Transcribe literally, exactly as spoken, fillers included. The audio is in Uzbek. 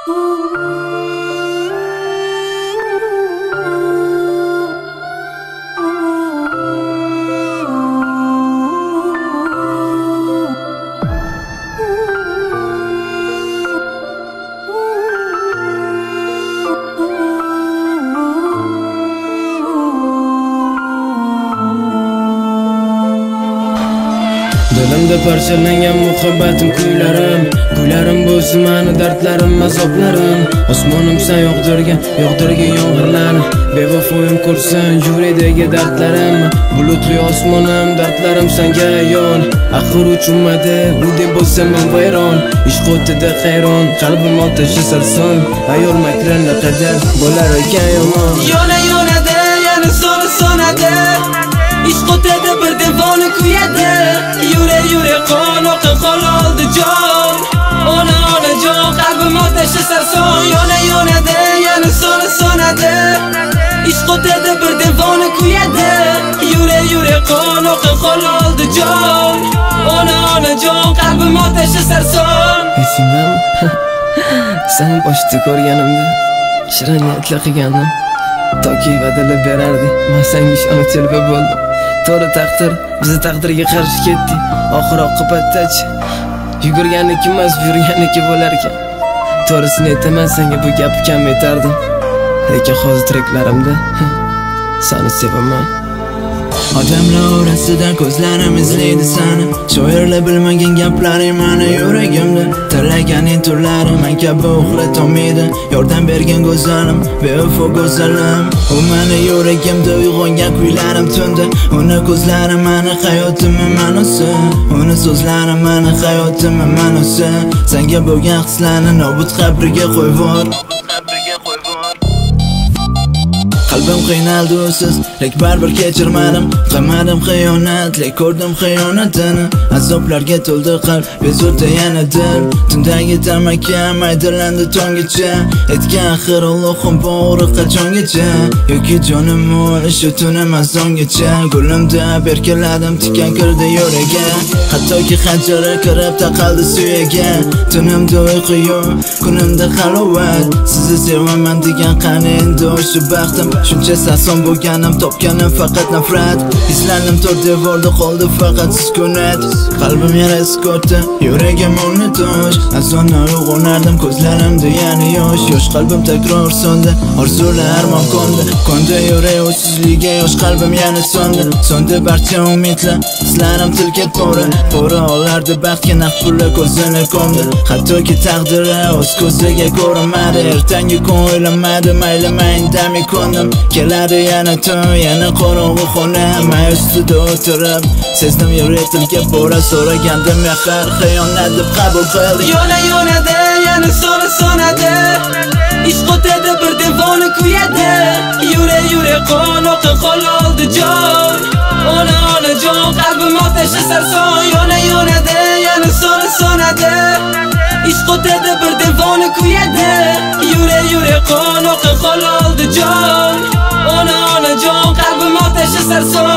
Dilimda parchalangan muhabbatim kuylarim, kuylarim bo'lsa mani dardlarim, azoblarim. Osmonim sen yo'qdirgan, yo'qdirgan yomg'irlarni, bevafoyim ko'rsan yurakdagi dardlarim. Bulutli osmonim, dardlarim senga ayon. Axir uchunmadi, u deb bo'lsam men vayron. Ishq o'tida hayron, qalbim otashi sarson. Ayol makrini qadar bo'lar ekan yomon. Yona yonada, yana soni sonadi. Ishq o'tida bir devona kuyadi. Yure yure qon oqib qol oldi jon. Ona ona jon, qalbim otashi sarson. Yona yonada, yana soni sonadi. Ishq o'tida bir devona kuyadi. Yure yure qon oqib qol oldi jon. Ona ona jon, qalbim otashi sarson. Esingdami? Seni boshda ko'rganimda shirin niyatli qilgandim. Toki va'dalar berarding, men senga ishonib telba bo'ldim. To'g'ri taqdir bizni taqdirga qarshi ketdi. Oxir oqibatdachi yugurganniki emas, yurganniki bo'lar ekan. To'g'risini aytaman, senga bu gapni kam aytardim. Lekin hozir tiriklarimda seni sevaman. Odamlar orasida ko'zlarim izlaydi seni. Shoirlar bilmagan gaplaring meni yuragimda. Tilaganing turlari men kabi uxlat olmaydi. Yordam bergan go'zalim, bevafo go'zalim. U meni yuragimda uyg'ongan kuylarim tunda. Uni ko'zlari meni hayotimning ma'nosi. Uni so'zlari meni hayotimning ma'nosi. Senga bo'lgan hislarni nobud qabriga qo'yvor. Qalbim qiynaldi usiz, lek baribir kechirmadim. Qilmadim xiyonat, lek ko'rdim xiyonatini. Azoblarga to'ldi qalb, bezovta yana dil. Tundagi tamakam aydilandi tonggacha. Aytgan axir Allohim bo'g'ri qachongacha. Yoki jonim o'lish shu tun emas songacha. Gulimda berkiladim, tikan kirdi yuraga. Hattoki xanjari kirib taqaldi suyaga. Tunimda uyqu yo'q, kunimda halovat. Sizni sevaman degan qani endi o'sha baxtim. Shuncha sason bo'lganim, topganim faqat nafrat. Izlanim to'rt devorda qoldi faqat sukunat. Qalbim yarasi ko'rdi, yuragim uni tosh. Azonda uyg'onardim, ko'zlarimda yana yosh. Yosh qalbim takror so'ndi, orzular armon qo'ndi. Qo'ndi yurak o'sizligiga, yosh qalbim yana so'ndi. So'ndi barcha umidlar, hislarim tilka pora. Pora olardi baxtga naq pullar ko'zini ko'mdi. Hattoki taqdiri o'z ko'ziga ko'rinmadi. Ertangi kun o'ylamadi, mayli men indamay ko'ndim. Keladi yana tun, yana qorong'u xona. Men ustida o'tirib sezdim yurak tilka pora. So'ragandim yaxar xiyonat deb qabul qildi. Yona yonada, yana soni sonadi. Ishq o'tida bir devona kuyadi. Yure yure qon oqib qol oldi jon. Ona ona jon, qalbim otashi sarson. Yona yonada, yana soni sonadi. Ishq o'tida bir devona kuyadi. Yure yure qon oqib qol oldi jon. Ona ona jon, qalbim otashi sarson.